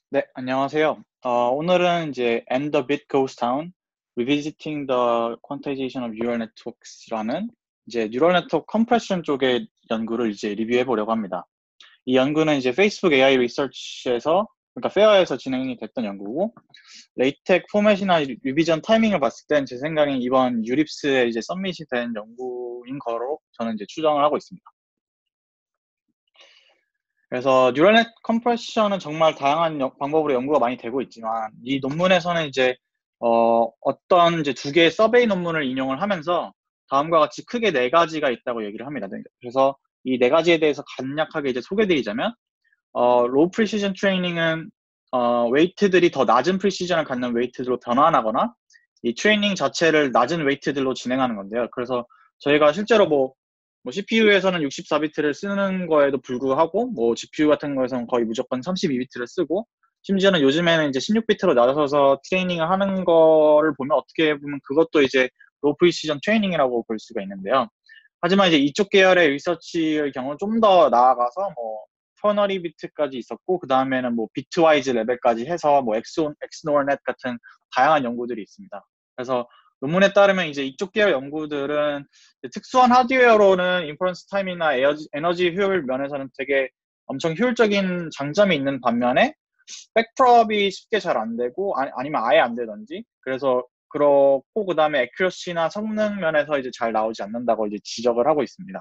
네, 안녕하세요. 오늘은 이제 And the Bit Goes Down, Revisiting the Quantization of Neural Networks라는 이제 뉴럴 네트워크 컴프레션 쪽의 연구를 이제 리뷰해 보려고 합니다. 이 연구는 이제 페이스북 AI 리서치에서, 그러니까 페어에서 진행이 됐던 연구고, 레이텍 포맷이나 리비전 타이밍을 봤을 땐 제 생각엔 이번 유립스에 이제 서밋이 된 연구인 거로 저는 이제 추정을 하고 있습니다. 그래서 뉴럴넷 컴프레션은 정말 다양한 방법으로 연구가 많이 되고 있지만 이 논문에서는 이제 어떤 이제 두 개의 서베이 논문을 인용을 하면서 다음과 같이 크게 네 가지가 있다고 얘기를 합니다. 그래서 이 네 가지에 대해서 간략하게 이제 소개드리자면 로우 프리시전 트레이닝은 웨이트들이 더 낮은 프리시전을 갖는 웨이트들로 변환하거나 이 트레이닝 자체를 낮은 웨이트들로 진행하는 건데요. 그래서 저희가 실제로 뭐 CPU에서는 64비트를 쓰는 거에도 불구하고 뭐 GPU 같은 거에서는 거의 무조건 32비트를 쓰고 심지어는 요즘에는 이제 16비트로 낮춰서 트레이닝을 하는 거를 보면 어떻게 보면 그것도 이제 로우 프리시전 트레이닝이라고 볼 수가 있는데요. 하지만 이제 이쪽 계열의 리서치의 경우는 좀 더 나아가서 뭐 터너리 비트까지 있었고 그 다음에는 뭐 비트와이즈 레벨까지 해서 뭐 엑스노어넷 같은 다양한 연구들이 있습니다. 그래서 논문에 따르면 이제 이쪽 계열 연구들은 특수한 하드웨어로는 인퍼런스 타임이나 에너지 효율 면에서는 되게 엄청 효율적인 장점이 있는 반면에 백프롭이 쉽게 잘 안 되고 아니면 아예 안 되던지 그래서 그렇고 그 다음에 애큐러시나 성능 면에서 이제 잘 나오지 않는다고 이제 지적을 하고 있습니다.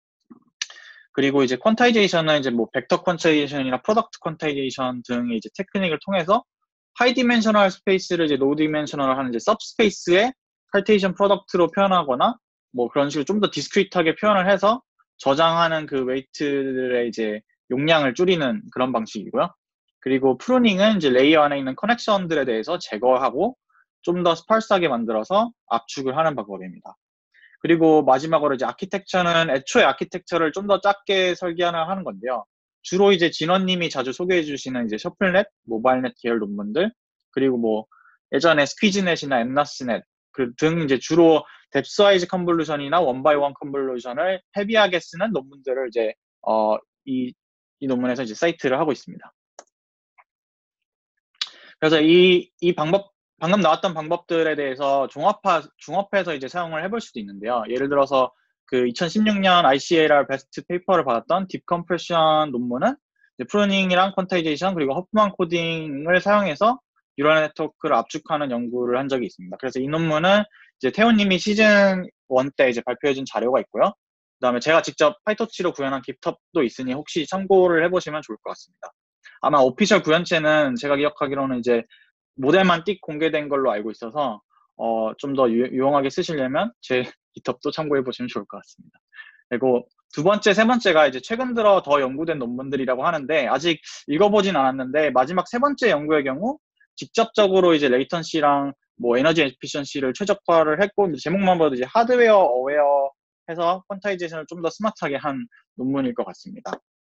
그리고 이제 퀀타이제이션은 이제 뭐 벡터 퀀타이제이션이나 프로덕트 퀀타이제이션 등의 이제 테크닉을 통해서 하이 디멘셔널 스페이스를 이제 로우 디멘셔널 하는 이제 सब스페이스에 칼테이션 프로덕트로 표현하거나 뭐 그런 식으로 좀 더 디스크리트하게 표현을 해서 저장하는 그 웨이트들의 이제 용량을 줄이는 그런 방식이고요. 그리고 프루닝은 이제 레이어 안에 있는 커넥션들에 대해서 제거하고 좀 더 스파르스하게 만들어서 압축을 하는 방법입니다. 그리고 마지막으로 이제 아키텍처는 애초에 아키텍처를 좀 더 작게 설계하는 건데요. 주로 이제 진원님이 자주 소개해 주시는 이제 셔플넷, 모바일넷 계열 논문들, 그리고 뭐 예전에 스퀴즈넷이나 엠나스넷 등 이제 주로 뎁스와이즈 컨볼루션이나 원바이원 컨볼루션을 헤비하게 쓰는 논문들을 이제 이 논문에서 이제 사이트를 하고 있습니다. 그래서 이 방법, 방금 나왔던 방법들에 대해서 종합해서 이제 사용을 해볼 수도 있는데요. 예를 들어서 그 2016년 ICAR 베스트 페이퍼를 받았던 딥 컴프레션 논문은 프루닝이랑 퀀타이제이션 그리고 허프만 코딩을 사용해서 뉴럴 네트워크를 압축하는 연구를 한 적이 있습니다. 그래서 이 논문은 이제 태훈님이 시즌 1 때 이제 발표해준 자료가 있고요. 그다음에 제가 직접 파이터치로 구현한 깃헙도 있으니 혹시 참고를 해보시면 좋을 것 같습니다. 아마 오피셜 구현체는 제가 기억하기로는 이제 모델만 띡 공개된 걸로 알고 있어서 좀 더 유용하게 쓰시려면 제 깃헙도 참고해 보시면 좋을 것 같습니다. 그리고 두 번째, 세 번째가 이제 최근 들어 더 연구된 논문들이라고 하는데 아직 읽어보진 않았는데 마지막 세 번째 연구의 경우 직접적으로 이제 레이턴시랑 뭐 에너지 에피션시를 최적화를 했고 제목만 봐도 이제 하드웨어 어웨어 해서 퀀타이제이션을 좀 더 스마트하게 한 논문일 것 같습니다.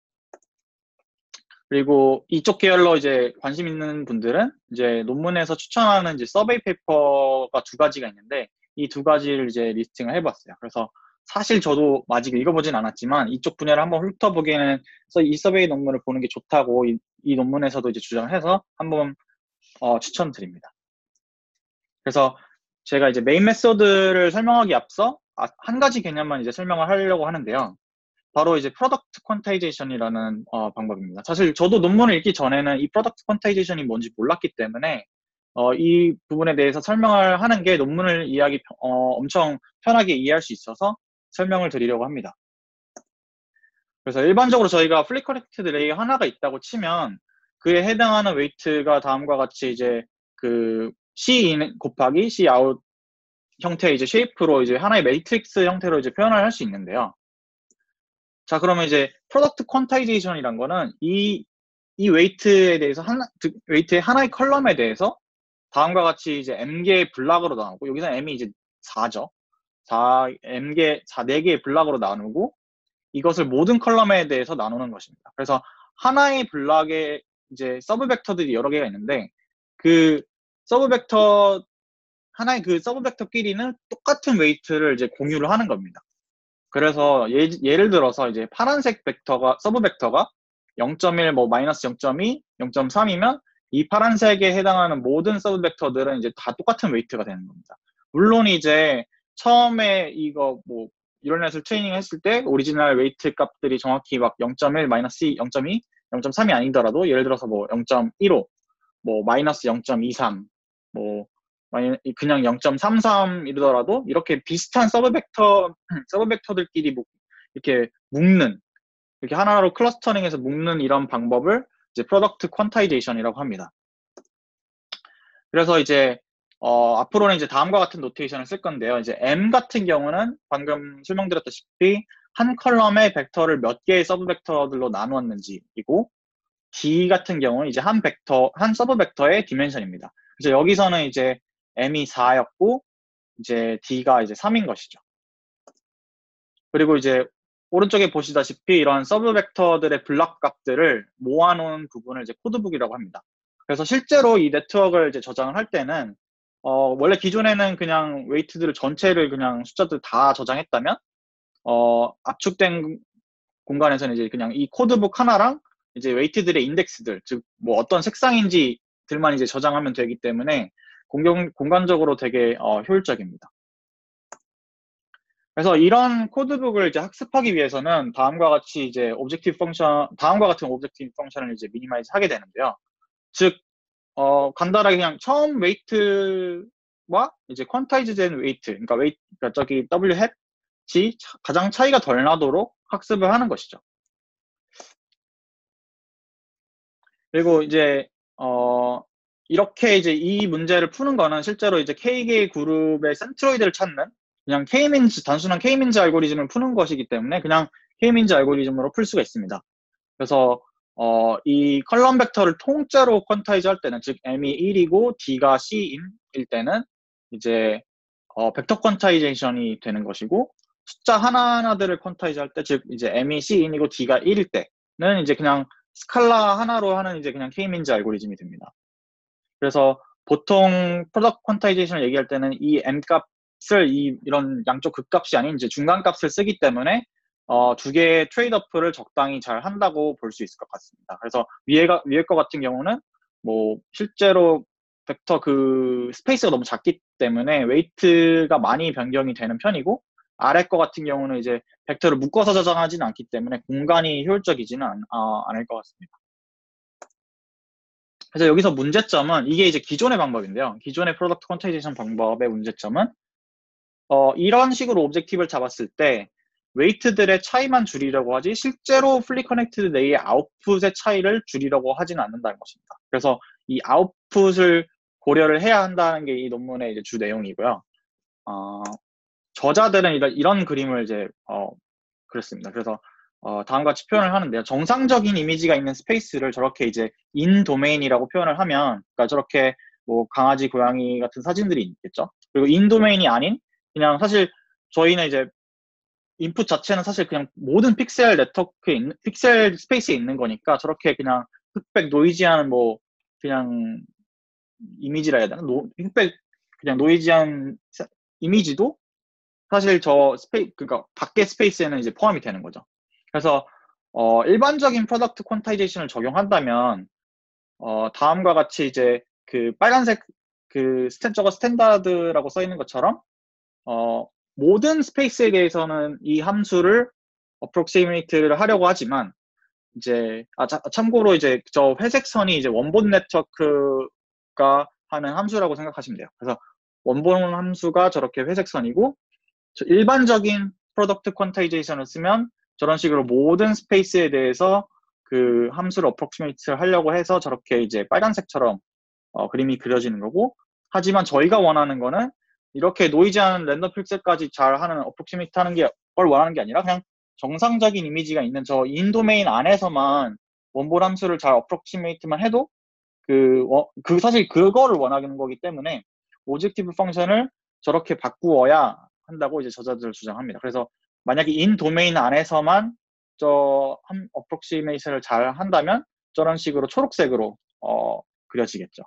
그리고 이쪽 계열로 이제 관심 있는 분들은 이제 논문에서 추천하는 이제 서베이 페이퍼가 두 가지가 있는데 이 두 가지를 이제 리스팅을 해봤어요. 그래서 사실 저도 아직 읽어보진 않았지만 이쪽 분야를 한번 훑어보기에는 이 서베이 논문을 보는 게 좋다고 이 논문에서도 이제 주장을 해서 한번 추천드립니다. 그래서 제가 이제 메인 메소드를 설명하기 앞서 한 가지 개념만 이제 설명을 하려고 하는데요. 바로 이제 프로덕트 퀀타이제이션이라는 방법입니다. 사실 저도 논문을 읽기 전에는 이 프로덕트 퀀타이제이션이 뭔지 몰랐기 때문에 이 부분에 대해서 설명을 하는 게 논문을 엄청 편하게 이해할 수 있어서 설명을 드리려고 합니다. 그래서 일반적으로 저희가 플리 커넥티드 레이 하나가 있다고 치면 그에 해당하는 웨이트가 다음과 같이 이제 그 C 곱하기 C 아웃 형태의 이제 쉐이프로 이제 하나의 매트릭스 형태로 이제 표현을 할 수 있는데요. 자, 그러면 이제 프로덕트 퀀타이제이션이란 거는 이 웨이트에 대해서 웨이트의 하나의 컬럼에 대해서 다음과 같이 이제 m개의 블락으로 나누고 여기서 m이 이제 4죠. 4개의 블락으로 나누고 이것을 모든 컬럼에 대해서 나누는 것입니다. 그래서 하나의 블락에 이제 서브 벡터들이 여러 개가 있는데 그 서브 벡터 하나의 그 서브 벡터끼리는 똑같은 웨이트를 이제 공유를 하는 겁니다. 그래서 예를 들어서 이제 파란색 벡터가 서브 벡터가 0.1, 뭐 마이너스 0.2, 0.3이면 이 파란색에 해당하는 모든 서브 벡터들은 이제 다 똑같은 웨이트가 되는 겁니다. 물론 이제 처음에 이거 뭐 뉴럴넷을 트레이닝 했을 때 오리지널 웨이트 값들이 정확히 막 0.1, 마이너스 2, 0.2, 0.3이 아니더라도 예를 들어서 뭐 0.15, 뭐 마이너스 0.23, 뭐 그냥 0.33 이러더라도 이렇게 비슷한 서브 벡터들끼리 이렇게 묶는, 이렇게 하나로 클러스터링해서 묶는 이런 방법을 이제 프로덕트 퀀타이제이션이라고 합니다. 그래서 이제 앞으로는 이제 다음과 같은 노테이션을 쓸 건데요. 이제 M 같은 경우는 방금 설명드렸다시피 한 컬럼의 벡터를 몇 개의 서브 벡터들로 나누었는지이고, D 같은 경우는 이제 한 서브 벡터의 디멘션입니다. 그래서 여기서는 이제 M이 4였고, 이제 D가 이제 3인 것이죠. 그리고 이제 오른쪽에 보시다시피 이런 서브 벡터들의 블락 값들을 모아놓은 부분을 이제 코드북이라고 합니다. 그래서 실제로 이 네트워크를 이제 저장을 할 때는 원래 기존에는 그냥 웨이트들을 전체를 그냥 숫자들 다 저장했다면 압축된 공간에서는 이제 그냥 이 코드북 하나랑 이제 웨이트들의 인덱스들, 즉 뭐 어떤 색상인지들만 이제 저장하면 되기 때문에 공간적으로 되게 효율적입니다. 그래서 이런 코드북을 이제 학습하기 위해서는 다음과 같은 오브젝티브 펑션을 이제 미니마이즈 하게 되는데요. 즉, 간단하게 그냥 처음 웨이트와 이제 퀀타이즈 된 웨이트, 그러니까 저기 W 햇이 가장 차이가 덜 나도록 학습을 하는 것이죠. 그리고 이제, 이렇게 이제 이 문제를 푸는 거는 실제로 이제 K-개 그룹의 센트로이드를 찾는 그냥 단순한 K-민즈 알고리즘을 푸는 것이기 때문에 그냥 K-민즈 알고리즘으로 풀 수가 있습니다. 그래서 이 컬럼 벡터를 통째로 퀀타이즈 할 때는, 즉 M이 1이고 D가 C일 때는 이제 벡터 퀀타이제이션이 되는 것이고, 숫자 하나하나들을 퀀타이즈 할 때, 즉 이제 M이 C인이고 D가 1일 때는 이제 그냥 스칼라 하나로 하는 이제 그냥 K-민즈 알고리즘이 됩니다. 그래서 보통 프로덕트 퀀타이제이션을 얘기할 때는 이 M 값을 이런 양쪽 극값이 아닌 이제 중간 값을 쓰기 때문에 두 개의 트레이드오프를 적당히 잘 한다고 볼 수 있을 것 같습니다. 그래서 위에 거 같은 경우는 뭐 실제로 벡터 그 스페이스가 너무 작기 때문에 웨이트가 많이 변경이 되는 편이고, 아래 거 같은 경우는 이제 벡터를 묶어서 저장하지는 않기 때문에 공간이 효율적이지는 않을 것 같습니다. 그래서 여기서 문제점은, 이게 이제 기존의 방법인데요. 기존의 프로덕트 퀀타이제이션 방법의 문제점은 이런 식으로 오브젝티브를 잡았을 때 웨이트들의 차이만 줄이려고 하지 실제로 풀리 커넥티드 네이의 아웃풋의 차이를 줄이려고 하지는 않는다는 것입니다. 그래서 이 아웃풋을 고려를 해야 한다는 게 이 논문의 이제 주 내용이고요. 저자들은 이런 그림을 이제 그렸습니다. 그래서 다음과 같이 표현을 하는데요. 정상적인 이미지가 있는 스페이스를 저렇게 이제 인 도메인이라고 표현을 하면, 그러니까 저렇게 뭐 강아지, 고양이 같은 사진들이 있겠죠. 그리고 인 도메인이 아닌, 그냥 사실 저희는 이제 인풋 자체는 사실 그냥 모든 픽셀 스페이스에 있는 거니까 저렇게 그냥 흑백 노이지한 뭐 그냥 이미지라 해야 되나? 흑백 그냥 노이지한 이미지도 사실 그러니까 밖의 스페이스에는 이제 포함이 되는 거죠. 그래서 일반적인 프로덕트 퀀타이제이션을 적용한다면 다음과 같이 이제 그 빨간색 저거 스탠다드라고 써 있는 것처럼 모든 스페이스에 대해서는 이 함수를 어프록시메이트를 하려고 하지만, 이제 참고로 이제 저 회색 선이 이제 원본 네트워크가 하는 함수라고 생각하시면 돼요. 그래서 원본 함수가 저렇게 회색 선이고, 일반적인 프로덕트 퀀타이제이션을 쓰면 저런 식으로 모든 스페이스에 대해서 그 함수를 어프록시메이트 하려고 해서 저렇게 이제 빨간색처럼 그림이 그려지는 거고, 하지만 저희가 원하는 거는 이렇게 노이즈한 랜덤 픽셀까지 잘 하는 어프록시메이트 하는 걸 원하는 게 아니라 그냥 정상적인 이미지가 있는 저 인 도메인 안에서만 원본 함수를 잘 어프록시메이트만 해도 사실 그거를 원하는 거기 때문에 오브젝티브 펑션을 저렇게 바꾸어야 한다고 이제 저자들 주장합니다. 그래서 만약에 인 도메인 안에서만 어프록시메이션을 잘 한다면 저런 식으로 초록색으로 그려지겠죠.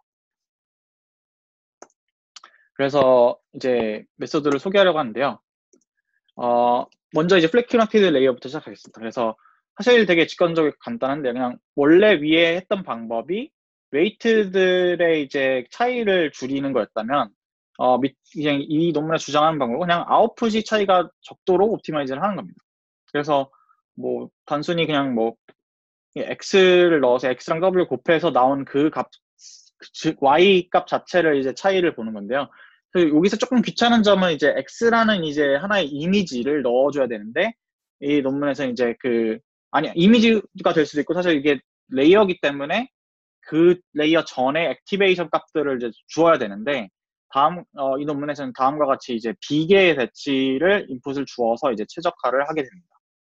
그래서 이제 메소드를 소개하려고 하는데요. 먼저 이제 플래큐너티드 레이어부터 시작하겠습니다. 그래서 사실 되게 직관적이고 간단한데, 그냥 원래 위에 했던 방법이 웨이트들의 이제 차이를 줄이는 거였다면, 그냥 이 논문에 주장하는 방법은 그냥 아웃풋이 차이가 적도록 옵티마이즈를 하는 겁니다. 그래서 뭐 단순히 그냥 뭐 x를 넣어서 x랑 w 곱해서 나온 그 값, 즉 y 값 자체를 이제 차이를 보는 건데요. 그래서 여기서 조금 귀찮은 점은 이제 x라는 이제 하나의 이미지를 넣어줘야 되는데 이 논문에서 이제 아니 이미지가 될 수도 있고 사실 이게 레이어기 때문에 그 레이어 전에 액티베이션 값들을 이제 주어야 되는데 이 논문에서는 다음과 같이 이제 비계의 대치를 인풋을 주어서 이제 최적화를 하게 됩니다.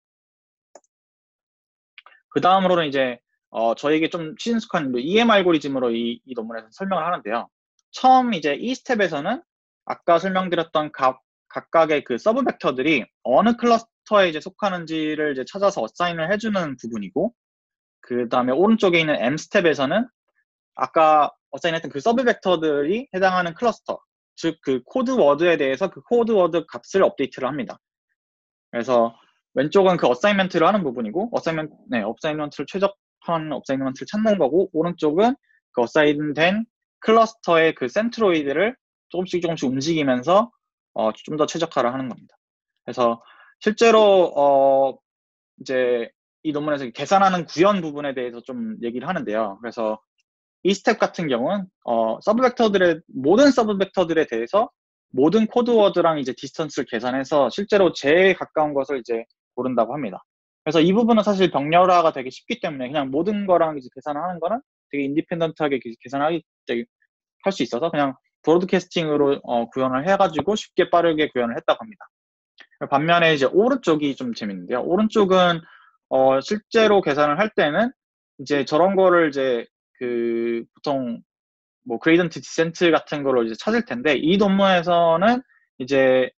그 다음으로는 이제 저에게 좀 친숙한 EM 알고리즘으로 이 논문에서 설명을 하는데요. 처음 이제 이 스텝에서는 아까 설명드렸던 각각의 그 서브 벡터들이 어느 클러스터에 이제 속하는지를 이제 찾아서 어사인을 해주는 부분이고, 그 다음에 오른쪽에 있는 M 스텝에서는 아까 어사인했던 그 서브 벡터들이 해당하는 클러스터, 즉 그 코드 워드에 대해서 그 코드 워드 값을 업데이트를 합니다. 그래서 왼쪽은 그 어사이먼트를 하는 부분이고, 어사이먼트를 최적화한 어사이먼트를 찾는 거고, 오른쪽은 그 어사인된 클러스터의 그 센트로이드를 조금씩 움직이면서 좀 더 최적화를 하는 겁니다. 그래서 실제로 이제 이 논문에서 계산하는 구현 부분에 대해서 좀 얘기를 하는데요. 그래서 이 스텝 같은 경우는 모든 서브 벡터들에 대해서 모든 코드워드랑 이제 디스턴스를 계산해서 실제로 제일 가까운 것을 이제 고른다고 합니다. 그래서 이 부분은 사실 병렬화가 되게 쉽기 때문에 그냥 모든 거랑 이제 계산하는 거는 되게 인디펜던트하게 계산하기 할 수 있어서 그냥 브로드캐스팅으로 구현을 해가지고 쉽게 빠르게 구현을 했다고 합니다. 반면에 이제 오른쪽이 좀 재밌는데요. 오른쪽은 실제로 계산을 할 때는 이제 저런 거를 이제 보통 뭐 그레이던트 디센트 같은 거를 이제 찾을 텐데 이 논문에서는 이제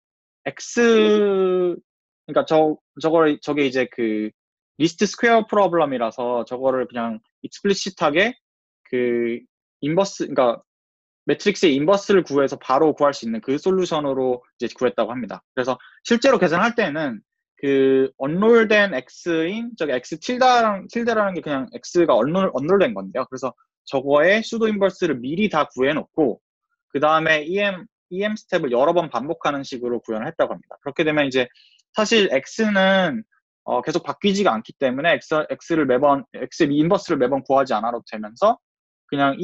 그러니까 저게 이제 리스트 스퀘어 프로블럼이라서 저거를 그냥 익스플리시트하게 그러니까 매트릭스의 인버스를 구해서 바로 구할 수 있는 그 솔루션으로 이제 구했다고 합니다. 그래서 실제로 계산할 때는 언롤된 x인 x tilde라는 게 그냥 x가 언롤된 건데요. 그래서 저거에 수도 인버스를 미리 다 구해놓고 그 다음에 EM 스텝을 여러 번 반복하는 식으로 구현을 했다고 합니다. 그렇게 되면 이제 사실 x는 계속 바뀌지가 않기 때문에 x를 인버스를 매번 구하지 않아도 되면서 그냥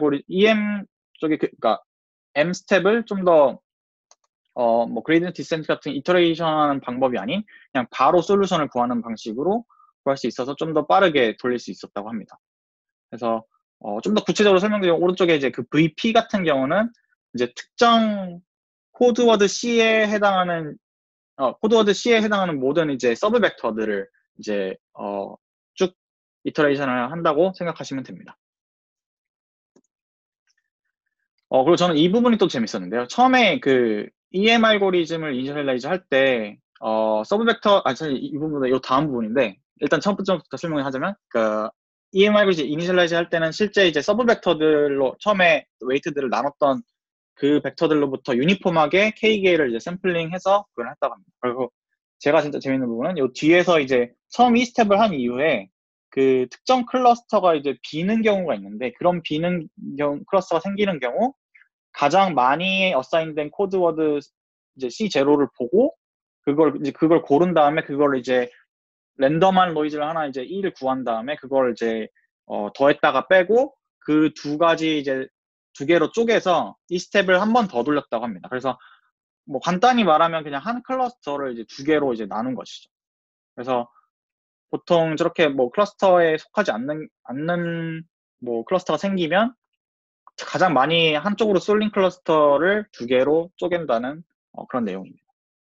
그러니까 M 스텝을 좀 더 뭐 그레이디언트 디센트 같은 이터레이션 하는 방법이 아닌 그냥 바로 솔루션을 구하는 방식으로 구할 수 있어서 좀 더 빠르게 돌릴 수 있었다고 합니다. 그래서 좀 더 구체적으로 설명드리면 오른쪽에 이제 그 VP 같은 경우는 이제 특정 코드워드 C에 해당하는 모든 이제 서브 벡터들을 이제 쭉 이터레이션을 한다고 생각하시면 됩니다. 그리고 저는 이 부분이 또 재밌었는데요. 처음에 EM 알고리즘을 이니셜라이즈 할 때, 서브 벡터, 사실 이 부분은 이 다음 부분인데, 일단 첫 번째부터 설명을 하자면, EM 알고리즘 이니셜라이즈 할 때는 실제 이제 서브 벡터들로 처음에 웨이트들을 나눴던 그 벡터들로부터 유니폼하게 KK를 이제 샘플링해서 그걸 했다고 합니다. 그리고 제가 진짜 재밌는 부분은 이 뒤에서 이제 처음 이 스텝을 한 이후에 그 특정 클러스터가 이제 비는 경우가 있는데 그런 비는 클러스터가 생기는 경우 가장 많이 어사인된 코드워드 이제 C0를 보고 그걸 고른 다음에 그걸 이제 랜덤한 노이즈를 하나 이제 1을 구한 다음에 그걸 이제 더했다가 빼고 그 두 가지 이제 두 개로 쪼개서 이 스텝을 한 번 더 돌렸다고 합니다. 그래서 뭐 간단히 말하면 그냥 한 클러스터를 이제 두 개로 이제 나눈 것이죠. 그래서 보통 저렇게 뭐 클러스터에 속하지 않는 뭐 클러스터가 생기면 가장 많이 한쪽으로 쏠린 클러스터를 두 개로 쪼갠다는 그런 내용입니다.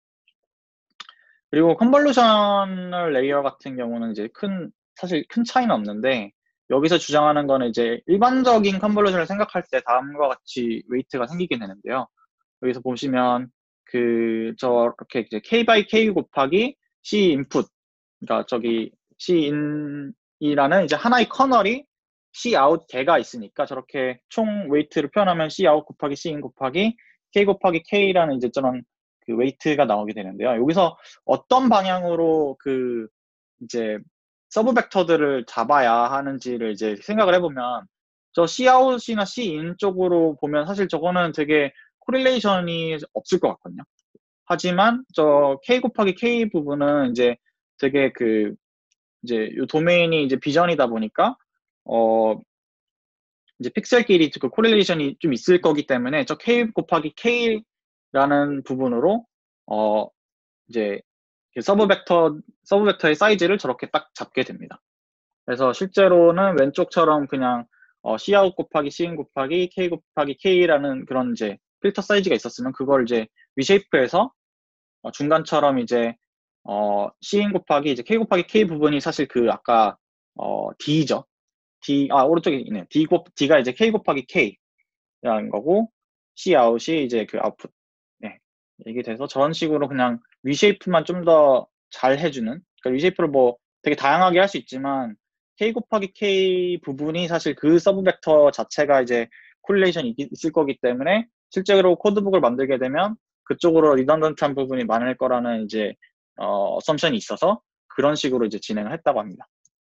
그리고 컨볼루셔널 레이어 같은 경우는 이제 사실 큰 차이는 없는데 여기서 주장하는 거는 이제 일반적인 컨볼루션을 생각할 때 다음과 같이 웨이트가 생기게 되는데요. 여기서 보시면 저렇게 이제 k by k 곱하기 c 인풋, 그러니까 c in이라는 이제 하나의 커널이 c out 개가 있으니까 저렇게 총 웨이트를 표현하면 c out 곱하기 c in 곱하기 k 곱하기 k라는 이제 저런 웨이트가 나오게 되는데요. 여기서 어떤 방향으로 이제 서브 벡터들을 잡아야 하는지를 이제 생각을 해보면 저 Cout이나 Cin 쪽으로 보면 사실 저거는 되게 코릴레이션이 없을 것 같거든요. 하지만 저 K 곱하기 K 부분은 이제 되게 이제 요 도메인이 이제 비전이다 보니까 어 이제 픽셀끼리 그 코릴레이션이 좀 있을 거기 때문에 저 K 곱하기 K라는 부분으로 어 이제 서브 벡터의 사이즈를 저렇게 딱 잡게 됩니다. 그래서 실제로는 왼쪽처럼 그냥 Cout 곱하기 Cin 곱하기 K 곱하기 K라는 그런 이제 필터 사이즈가 있었으면 그걸 이제 위쉐이프해서 중간처럼 이제 Cin 곱하기 이제 K 곱하기 K 부분이 사실 그 아까 D죠. 오른쪽에 있네요. D가 이제 K 곱하기 K라는 거고 Cout이 이제 그 아웃풋. 네. 이게 돼서 저런 식으로 그냥 위쉐이프만 좀 더 잘 해주는, 그러니까 위쉐이프를 뭐 되게 다양하게 할 수 있지만 K 곱하기 K 부분이 사실 그 서브 벡터 자체가 이제 콜레이션이 있을 거기 때문에 실제로 코드북을 만들게 되면 그쪽으로 리던던트한 부분이 많을 거라는 이제 어썸션이 있어서 그런 식으로 이제 진행을 했다고 합니다.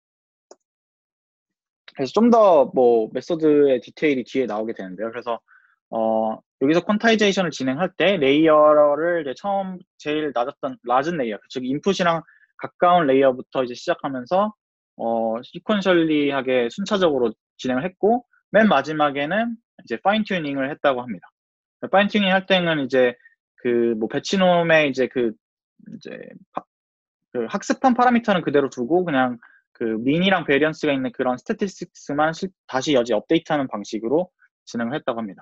그래서 좀 더 뭐 메소드의 디테일이 뒤에 나오게 되는데요. 그래서 여기서 퀀타이제이션을 진행할 때 레이어를 이제 처음 제일 낮은 레이어, 즉 인풋이랑 가까운 레이어부터 이제 시작하면서 시퀀셜리하게 순차적으로 진행을 했고 맨 마지막에는 이제 파인 튜닝을 했다고 합니다. 파인 튜닝 할 때는 이제 그 뭐 배치놈의 이제 이제 그 학습한 파라미터는 그대로 두고 그냥 그 민이랑 베리언스가 있는 그런 스태티스틱스만 다시 여지 업데이트하는 방식으로 진행을 했다고 합니다.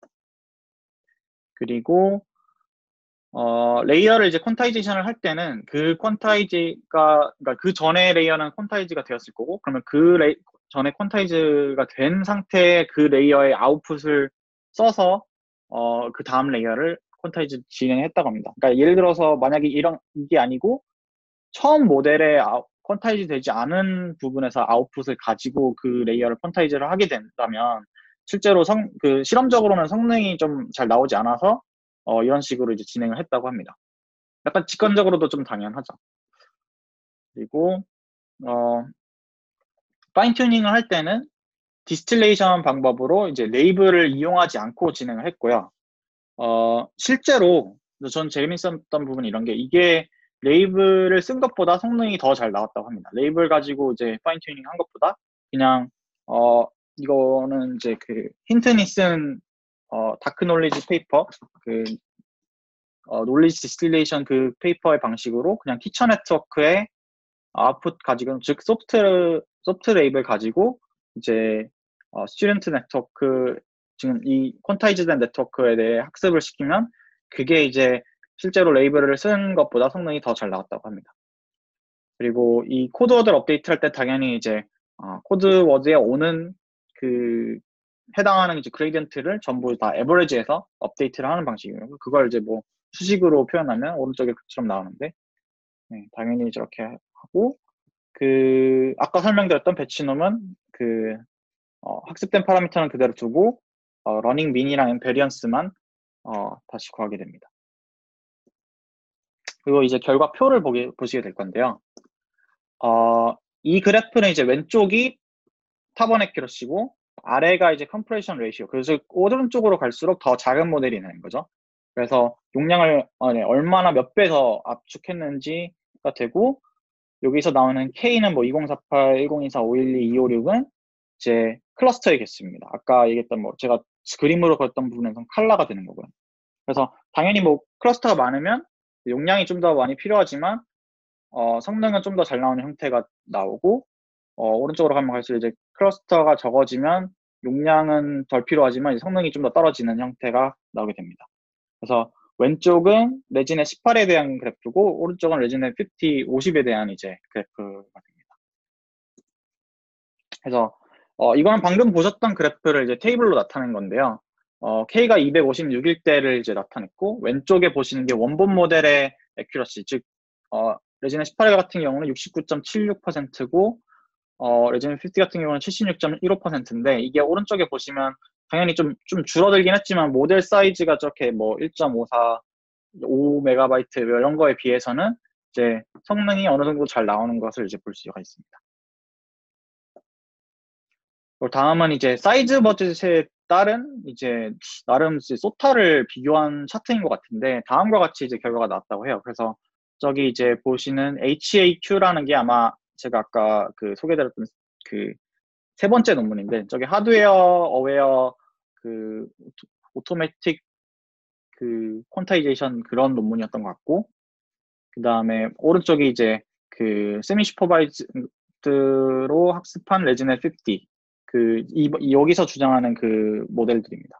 그리고 레이어를 이제 퀀타이제이션을 할 때는 그 퀀타이즈가 그러니까 그 전에 레이어는 퀀타이즈가 되었을 거고 그러면 전에 퀀타이즈가 된 상태의 그 레이어의 아웃풋을 써서 그 다음 레이어를 퀀타이즈 진행했다고 합니다. 그러니까 예를 들어서 만약에 이게 아니고 처음 모델에 퀀타이즈 되지 않은 부분에서 아웃풋을 가지고 그 레이어를 퀀타이즈를 하게 된다면 실제로 실험적으로는 성능이 좀 잘 나오지 않아서 이런 식으로 이제 진행을 했다고 합니다. 약간 직관적으로도 좀 당연하죠. 그리고 파인 튜닝을 할 때는 디스틸레이션 방법으로 이제 레이블을 이용하지 않고 진행을 했고요. 실제로 전 재밌었던 부분이 이런 게 이게 레이블을 쓴 것보다 성능이 더 잘 나왔다고 합니다. 레이블 가지고 이제 파인 튜닝 한 것보다 그냥 이거는 이제 그 힌튼이 쓴 다크 놀리지 페이퍼 놀리지 디스틸레이션 그 페이퍼의 방식으로 그냥 티처 네트워크의 아웃풋 가지고 즉 소프트 레이블 가지고 이제 스튜던트 네트워크 지금 이 퀀타이즈된 네트워크에 대해 학습을 시키면 그게 이제 실제로 레이블을 쓴 것보다 성능이 더 잘 나왔다고 합니다. 그리고 이 코드워드를 업데이트할 때 당연히 이제 코드워드에 오는 그 해당하는 이제 그레이디언트를 전부 다 에버리지해서 업데이트를 하는 방식이에요. 그걸 이제 뭐 수식으로 표현하면 오른쪽에 그처럼 나오는데 네, 당연히 저렇게 하고 아까 설명드렸던 배치놈은 학습된 파라미터는 그대로 두고 러닝 민이랑 베리언스만 다시 구하게 됩니다. 그리고 이제 결과표를 보시게 될 건데요. 이 그래프는 이제 왼쪽이 타번 애큐러시고 아래가 이제 컴프레션 레이시오. 그래서 오른쪽으로 갈수록 더 작은 모델이 되는 거죠. 그래서 용량을 얼마나 몇 배 더 압축했는지가 되고 여기서 나오는 K는 뭐 2048, 1024, 512, 256은 이제 클러스터의 개수입니다. 아까 얘기했던 뭐 제가 그림으로 그렸던 부분에서는 컬러가 되는 거고요. 그래서 당연히 뭐 클러스터가 많으면 용량이 좀 더 많이 필요하지만 성능은 좀 더 잘 나오는 형태가 나오고 오른쪽으로 가면 갈수록 이제 클러스터가 적어지면 용량은 덜 필요하지만 성능이 좀 더 떨어지는 형태가 나오게 됩니다. 그래서 왼쪽은 레진의 18에 대한 그래프고 오른쪽은 레진의 50에 대한 이제 그래프가 됩니다. 그래서 이거는 방금 보셨던 그래프를 이제 테이블로 나타낸 건데요. K가 256일 때를 이제 나타냈고 왼쪽에 보시는 게 원본 모델의 애큐러시, 즉 레진의 18 같은 경우는 69.76%고 레진 50 같은 경우는 76.15%인데 이게 오른쪽에 보시면 당연히 좀 줄어들긴 했지만 모델 사이즈가 저렇게 뭐 1.54, 5MB 이런 거에 비해서는 이제 성능이 어느 정도 잘 나오는 것을 이제 볼 수가 있습니다. 그리고 다음은 이제 사이즈 버젯에 따른 이제 나름 이제 소타를 비교한 차트인 것 같은데 다음과 같이 이제 결과가 나왔다고 해요. 그래서 저기 이제 보시는 HAQ라는 게 아마 제가 아까 그 소개드렸던 그 세 번째 논문인데 저기 하드웨어 어웨어 그 오토매틱 그 퀀타이제이션 그런 논문이었던 것 같고 그 다음에 오른쪽이 이제 그 세미 슈퍼바이즈드로 학습한 레지넷 50 여기서 주장하는 그 모델들입니다.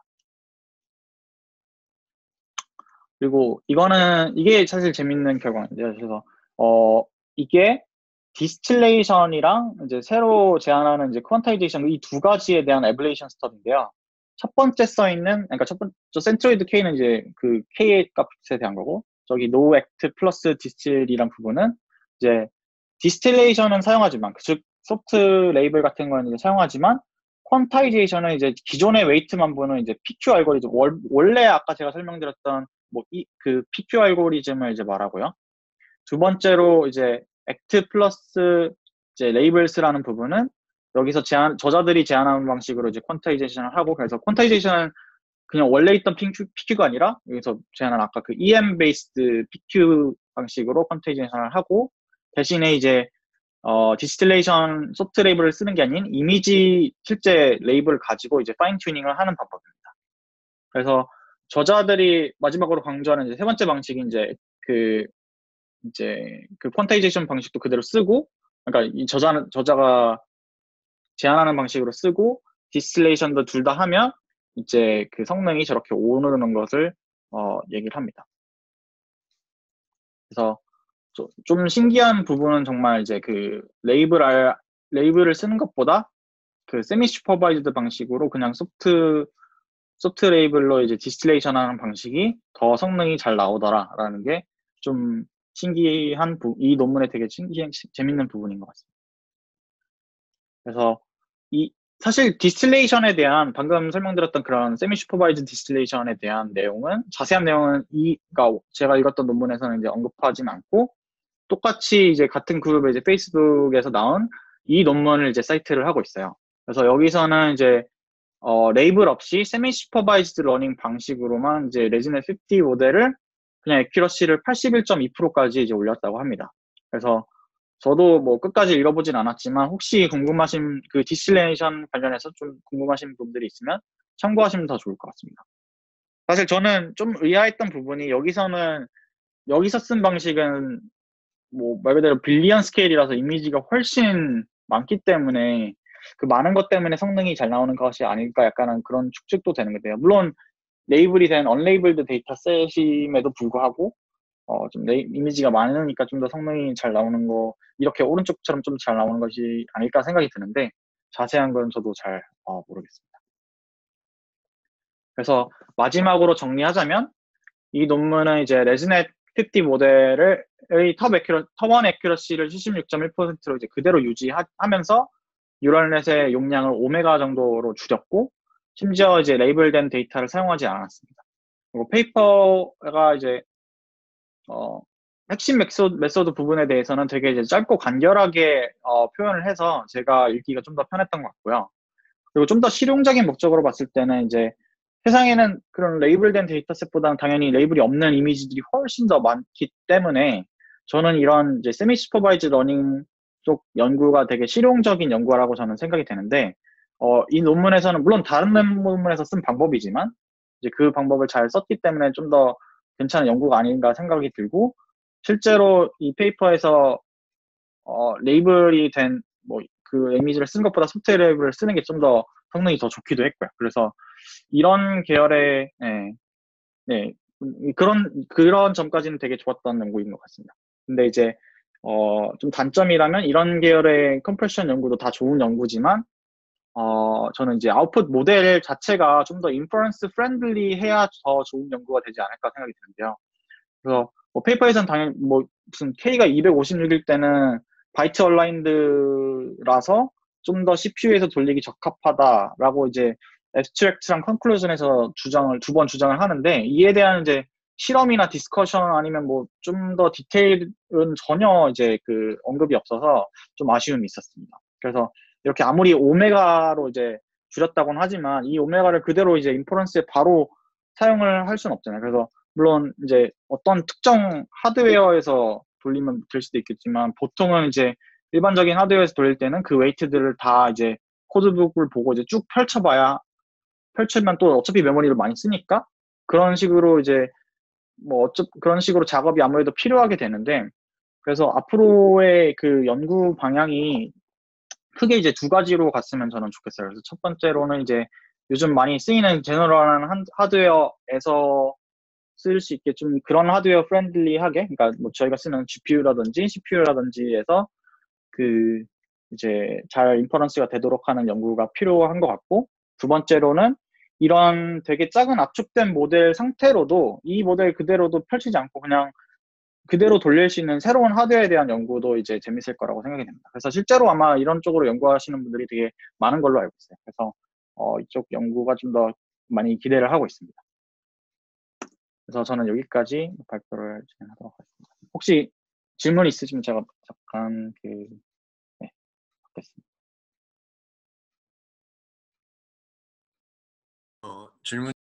그리고 이게 사실 재밌는 결과인데요. 그래서 이게 디스틸레이션이랑 이제 새로 제안하는 이제 퀀타이제이션 이 두 가지에 대한 에블레이션 스터디인데요. 첫 번째 써 있는 그러니까 첫 번째 센트로이드 K는 이제 그 K의 값에 대한 거고 저기 노 액트 플러스 디스틸이란 부분은 이제 디스틸레이션은 사용하지만 즉 소프트 레이블 같은 거는 이제 사용하지만 퀀타이제이션은 이제 기존의 웨이트만 보는 이제 PQ 알고리즘 원래 아까 제가 설명드렸던 뭐 그 PQ 알고리즘을 이제 말하고요. 두 번째로 이제 액트 플러스 이제 레이블스라는 부분은 여기서 저자들이 제안하는 방식으로 이제 퀀타이제이션을 하고 그래서 퀀타이제이션은 그냥 원래 있던 PQ가 아니라 여기서 제안한 아까 그 EM 베이스드 PQ 방식으로 퀀타이제이션을 하고 대신에 이제 디스틸레이션 소프트 레이블을 쓰는 게 아닌 이미지 실제 레이블을 가지고 이제 파인 튜닝을 하는 방법입니다. 그래서 저자들이 마지막으로 강조하는 이제 세 번째 방식이 그 퀀타이제이션 방식도 그대로 쓰고 그러니까 이 저자가 제안하는 방식으로 쓰고 디스틸레이션도 둘 다 하면 이제 그 성능이 저렇게 오르는 것을 얘기를 합니다. 그래서 좀 신기한 부분은 정말 이제 그 레이블을 쓰는 것보다 그 세미 슈퍼바이즈드 방식으로 그냥 소프트 레이블로 이제 디스틸레이션 하는 방식이 더 성능이 잘 나오더라라는 게 좀 신기한 이 논문에 되게 재밌는 부분인 것 같습니다. 그래서 사실 디스틸레이션에 대한 방금 설명드렸던 그런 세미 슈퍼바이즈 디스틸레이션에 대한 내용은 자세한 내용은 그러니까 제가 읽었던 논문에서는 이제 언급하진 않고 똑같이 이제 같은 그룹에 이제 페이스북에서 나온 이 논문을 이제 사이트를 하고 있어요. 그래서 여기서는 이제 레이블 없이 세미 슈퍼바이즈드 러닝 방식으로만 이제 레지넷 50 모델을 그냥 애큐러시를 81.2%까지 이제 올렸다고 합니다. 그래서 저도 뭐 끝까지 읽어보진 않았지만 혹시 궁금하신 그 디스틸레이션 관련해서 좀 궁금하신 분들이 있으면 참고하시면 더 좋을 것 같습니다. 사실 저는 좀 의아했던 부분이 여기서 쓴 방식은 뭐 말 그대로 빌리언 스케일이라서 이미지가 훨씬 많기 때문에 그 많은 것 때문에 성능이 잘 나오는 것이 아닐까 약간은 그런 추측도 되는 것 같아요. 물론 레이블이 된 언레이블드 데이터셋임에도 불구하고 좀 이미지가 많으니까 좀 더 성능이 잘 나오는 거 이렇게 오른쪽처럼 좀 잘 나오는 것이 아닐까 생각이 드는데 자세한 건 저도 잘 모르겠습니다. 그래서 마지막으로 정리하자면 이 논문은 이제 레지넷 50 모델의 터1 애큐러시를 76.1%로 이제 그대로 유지하면서 뉴럴넷의 용량을 오메가 정도로 줄였고 심지어 이제 레이블된 데이터를 사용하지 않았습니다. 그리고 페이퍼가 이제 핵심 메소드 부분에 대해서는 되게 이제 짧고 간결하게 표현을 해서 제가 읽기가 좀 더 편했던 것 같고요. 그리고 좀 더 실용적인 목적으로 봤을 때는 이제 세상에는 그런 레이블된 데이터셋보다는 당연히 레이블이 없는 이미지들이 훨씬 더 많기 때문에 저는 이런 이제 세미 슈퍼바이즈 러닝 쪽 연구가 되게 실용적인 연구라고 저는 생각이 되는데 이 논문에서는 물론 다른 논문에서 쓴 방법이지만 이제 그 방법을 잘 썼기 때문에 좀 더 괜찮은 연구가 아닌가 생각이 들고 실제로 이 페이퍼에서 레이블이 된 뭐 그 이미지를 쓴 것보다 소프트웨어 레이블을 쓰는 게 좀 더 성능이 더 좋기도 했고요. 그래서 이런 계열의 네, 그런 점까지는 되게 좋았던 연구인 것 같습니다. 근데 이제 좀 단점이라면 이런 계열의 컴프레션 연구도 다 좋은 연구지만 저는 이제 아웃풋 모델 자체가 좀 더 인퍼런스 프렌들리 해야 더 좋은 연구가 되지 않을까 생각이 드는데요. 그래서 뭐 페이퍼에서는 당연히 뭐 무슨 K가 256일 때는 바이트 얼라인드라서 좀 더 CPU에서 돌리기 적합하다라고 이제 앱스트랙트랑 컨클루전에서 두 번 주장을 하는데 이에 대한 이제 실험이나 디스커션 아니면 뭐 좀 더 디테일은 전혀 이제 그 언급이 없어서 좀 아쉬움이 있었습니다. 그래서 이렇게 아무리 오메가로 이제 줄였다고는 하지만 이 오메가를 그대로 이제 인퍼런스에 바로 사용을 할 수는 없잖아요. 그래서 물론 이제 어떤 특정 하드웨어에서 돌리면 될 수도 있겠지만 보통은 이제 일반적인 하드웨어에서 돌릴 때는 그 웨이트들을 다 이제 코드북을 보고 이제 쭉 펼치면 또 어차피 메모리를 많이 쓰니까 그런 식으로 이제 그런 식으로 작업이 아무래도 필요하게 되는데 그래서 앞으로의 그 연구 방향이 크게 이제 두 가지로 갔으면 저는 좋겠어요. 그래서 첫 번째로는 이제 요즘 많이 쓰이는 제너럴한 하드웨어에서 쓸 수 있게 좀 그런 하드웨어 프렌들리하게, 그러니까 뭐 저희가 쓰는 GPU라든지 CPU라든지에서 그 이제 잘 인퍼런스가 되도록 하는 연구가 필요한 것 같고, 두 번째로는 이런 되게 작은 압축된 모델 상태로도 이 모델 그대로도 펼치지 않고 그냥 그대로 돌릴 수 있는 새로운 하드웨어에 대한 연구도 이제 재밌을 거라고 생각이 됩니다. 그래서 실제로 아마 이런 쪽으로 연구하시는 분들이 되게 많은 걸로 알고 있어요. 그래서 이쪽 연구가 좀 더 많이 기대를 하고 있습니다. 그래서 저는 여기까지 발표를 진행하도록 하겠습니다. 혹시 질문 있으시면 제가 잠깐 네, 받겠습니다. 질문